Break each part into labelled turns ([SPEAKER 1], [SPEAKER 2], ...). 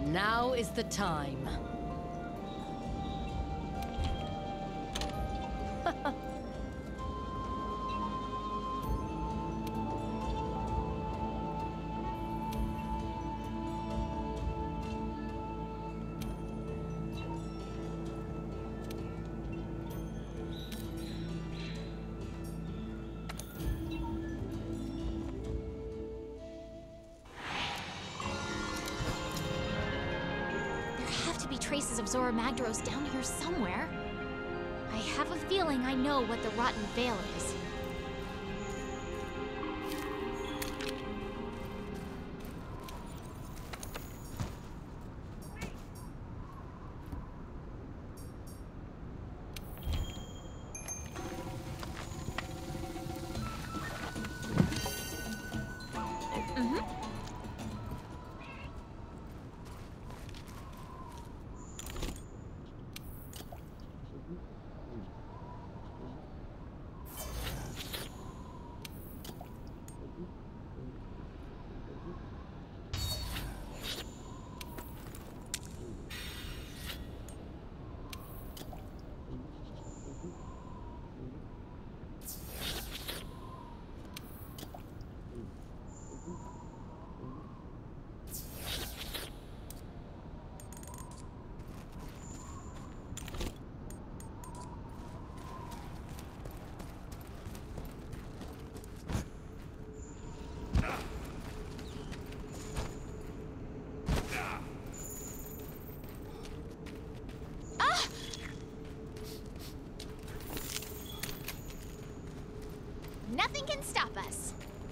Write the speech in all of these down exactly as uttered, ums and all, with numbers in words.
[SPEAKER 1] Now is the time.
[SPEAKER 2] Traces of Zorah Magdaros down here somewhere. I have a feeling I know what the Rotten Veil is. Nothing can stop us.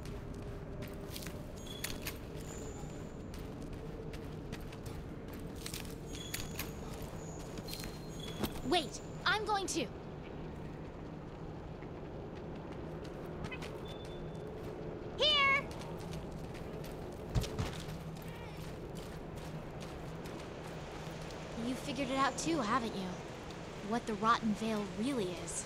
[SPEAKER 2] Wait, I'm going to. Here! You figured it out too, haven't you? What the Rotten Veil really is.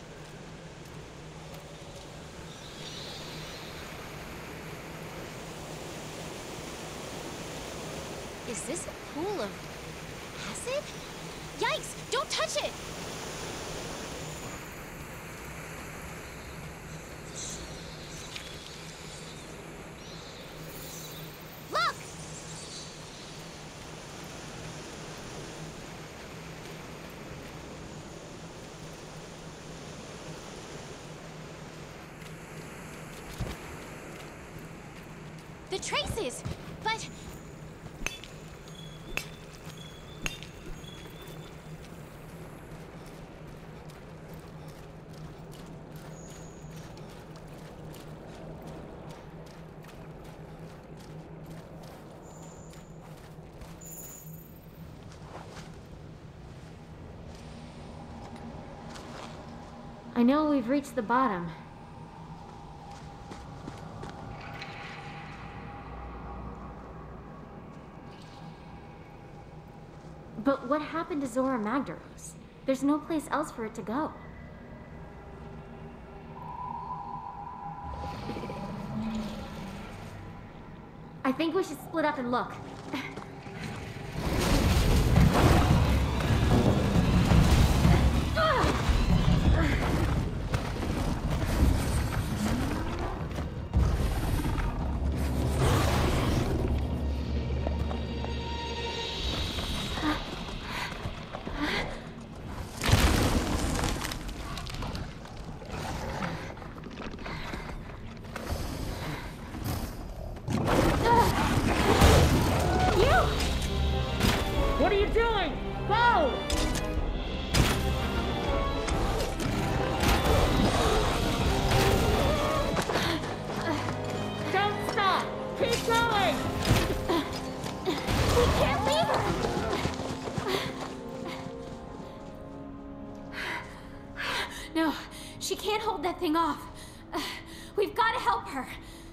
[SPEAKER 2] Is this a pool of acid? Yikes! Don't touch it! Look! The traces! But...
[SPEAKER 3] I know we've reached the bottom. But what happened to Zorah Magdaros? There's no place else for it to go. I think we should split up and look. Thing off. Uh, we've got to help her.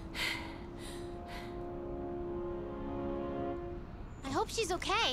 [SPEAKER 2] I hope she's okay.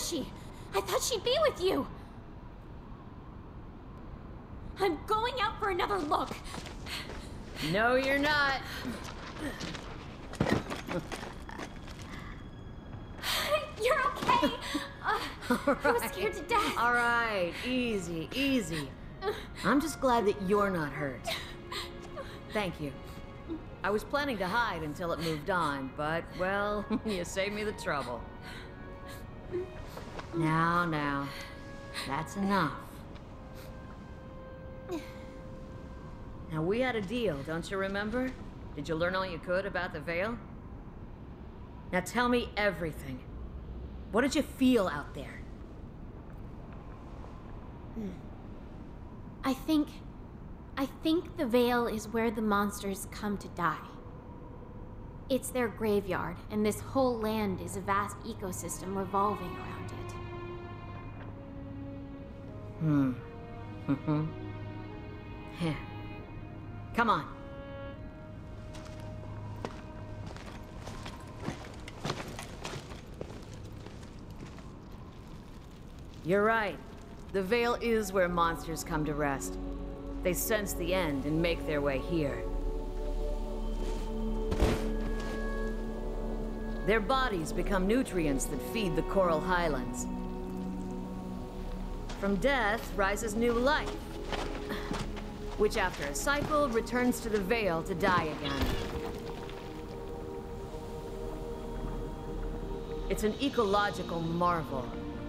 [SPEAKER 2] she? I thought she'd be with you. I'm going out for another look.
[SPEAKER 1] No, you're not.
[SPEAKER 2] You're okay. Uh, I was scared to death.
[SPEAKER 1] All right, easy, easy. I'm just glad that you're not hurt. Thank you. I was planning to hide until it moved on, but, well, you saved me the trouble. Now, now, that's enough. Now, we had a deal, don't you remember? Did you learn all you could about the Veil? Now tell me everything. What did you feel out there?
[SPEAKER 2] I think... I think the Veil is where the monsters come to die. It's their graveyard, and this whole land is a vast ecosystem revolving around it.
[SPEAKER 1] Hmm. Mm-hmm. Heh. Come on. You're right. The Veil is where monsters come to rest. They sense the end and make their way here. Their bodies become nutrients that feed the coral highlands. From death rises new life, which after a cycle returns to the Veil to die again. It's an ecological marvel.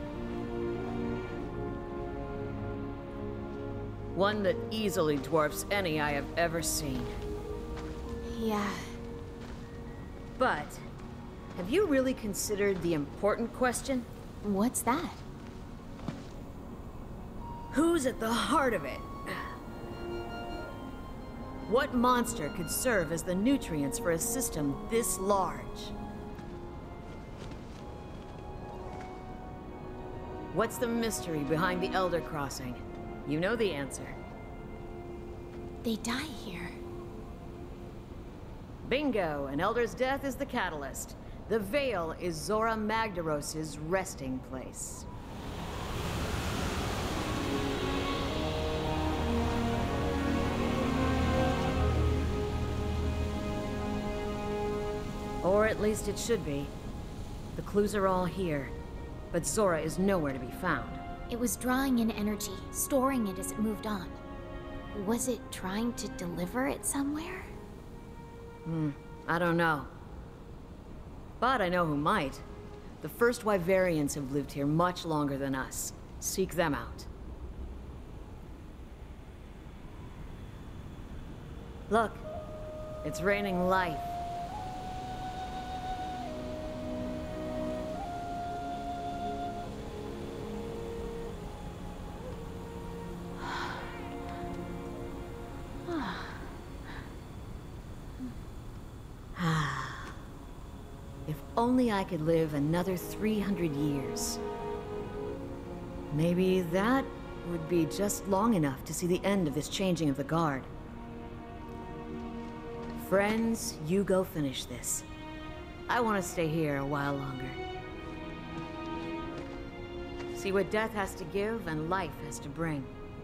[SPEAKER 1] One that easily dwarfs any I have ever seen.
[SPEAKER 2] Yeah.
[SPEAKER 1] But, have you really considered the important question?
[SPEAKER 2] What's that?
[SPEAKER 1] Who's at the heart of it? What monster could serve as the nutrients for a system this large? What's the mystery behind the Elder Crossing? You know the answer.
[SPEAKER 2] They die here.
[SPEAKER 1] Bingo! An Elder's death is the catalyst. The Veil is Zorah Magdaros' resting place. Or at least it should be. The clues are all here, but Zorah is nowhere to be found.
[SPEAKER 2] It was drawing in energy, storing it as it moved on. Was it trying to deliver it somewhere?
[SPEAKER 1] Hmm, I don't know. But I know who might. The first Wyverians have lived here much longer than us. Seek them out. Look, it's raining life. If only I could live another three hundred years. Maybe that would be just long enough to see the end of this changing of the guard. Friends, you go finish this. I want to stay here a while longer. See what death has to give and life has to bring.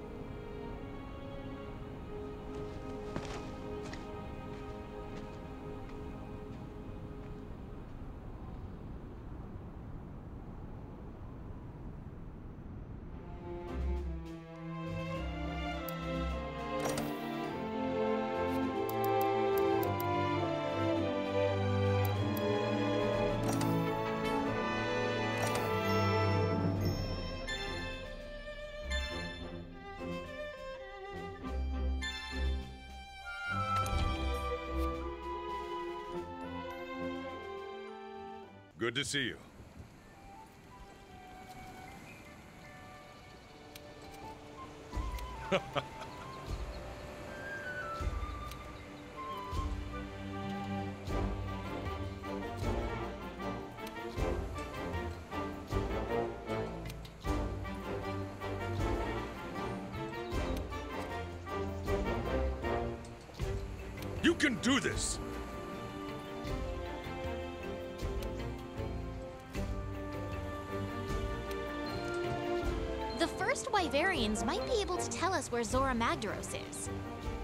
[SPEAKER 4] Good to see you. You can do this!
[SPEAKER 5] The first Wyverians might be able to tell us where Zora Magdaros is.